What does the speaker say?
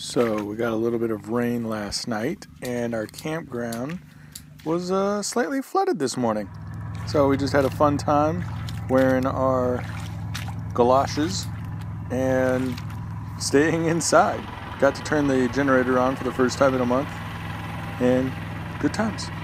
So we got a little bit of rain last night and our campground was slightly flooded this morning. So we just had a fun time wearing our galoshes and staying inside. Got to turn the generator on for the first time in a month and good times.